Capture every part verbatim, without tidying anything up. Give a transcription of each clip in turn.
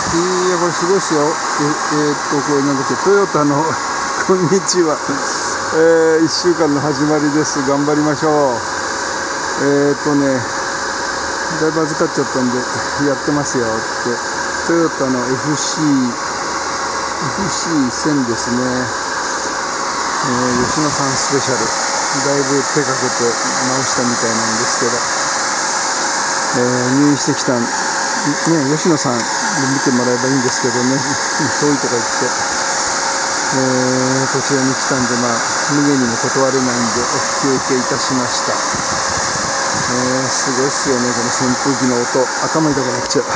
いや、これすごいですよ。え、えー、っと、これなんだっけ、トヨタの、こんにちは。えー、いっしゅうかんの始まりです。頑張りましょう。えー、っとね、だいぶ預かっちゃったんで、やってますよって。トヨタの エフシー、エフシーせん ですね。えー、吉野さんスペシャル。だいぶ手かけて直したみたいなんですけど、えー、入院してきた、ね、吉野さん見てもらえばいいんですけどね、遠いとか言って、えー、こちらに来たんで、まあ、無限にも断れないんで、お引き受けいたしました。えー、すごいっすよね、この扇風機の音、頭痛くなっちゃう。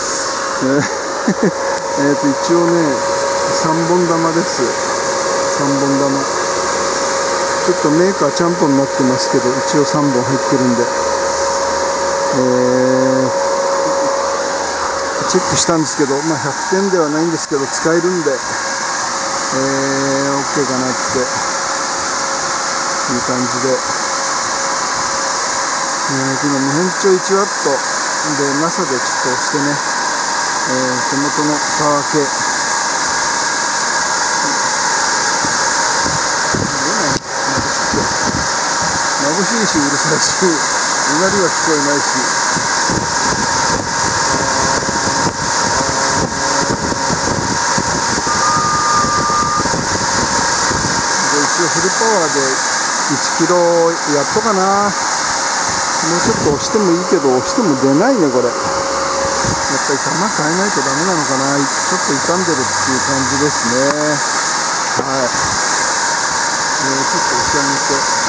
えー、えーと一応ね、さんぼん玉です、さんぼん玉。ちょっとメーカーちゃんぽんになってますけど、一応さんぼん入ってるんで、えー、チェックしたんですけど、まあ、ひゃくてんではないんですけど、使えるんで、えー、OK かなっていう感じで、えー、今、無変調いちワットで ナサ でちょっと押してね、えー、手元のパワー計、眩しいし、うるさいし、うなりは聞こえないし、で一応フルパワーでいちキロやっとかな。もうちょっと押してもいいけど、押しても出ないね、これ。やっぱり球変えないとダメなのかな。ちょっと傷んでるっていう感じですね。はい。えー、ちょっと押し上げて。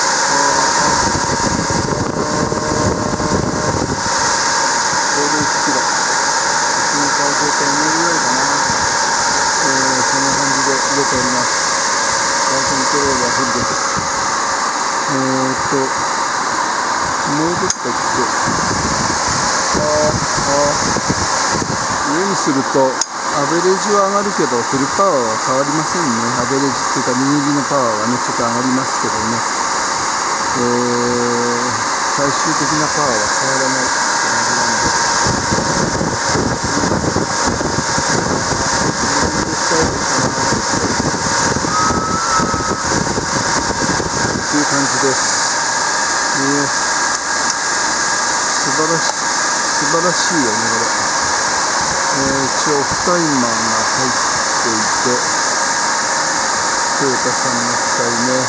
出ております。バーコントロールはフルです。えーっと、もうどっか行って、ああ、上にすると、アベレージは上がるけど、フルパワーは変わりませんね。アベレージっていうか、右のパワーはね、ちょっと上がりますけどね。えー、最終的なパワーは変わらないって感じなんで。という感じです。えー、素晴らしい、素晴らしいよね、これ。えー、一応、オフタイマーが入っていて、トヨタさんの機械ね。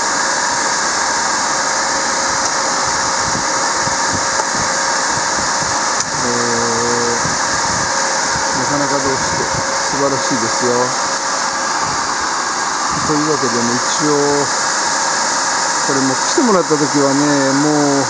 えー、なかなかどうして素晴らしいですよ。というわけでね、一応、これ持ってきてもらった時はね、もう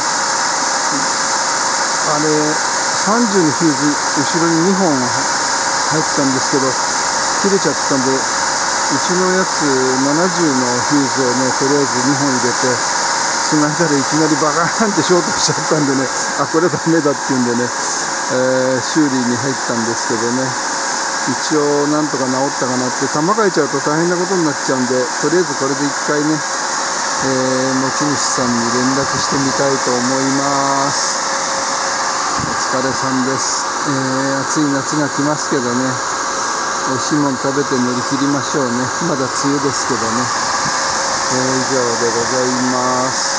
あれさんじゅうのフューズ後ろににほん入ってたんですけど、切れちゃってたんで、うちのやつななじゅうのフューズをね、とりあえずにほん入れてつないだら、いきなりバカーンってショートしちゃったんでね、あ、これダメだっていうんでね、えー、修理に入ったんですけどね、一応なんとか治ったかなって。球変えちゃうと大変なことになっちゃうんで、とりあえずこれでいっかいね、えー、持ち主さんに連絡してみたいと思います。お疲れさんです。えー、暑い夏が来ますけどね、美味しいもの食べて乗り切りましょうね。まだ梅雨ですけどね。えー、以上でございます。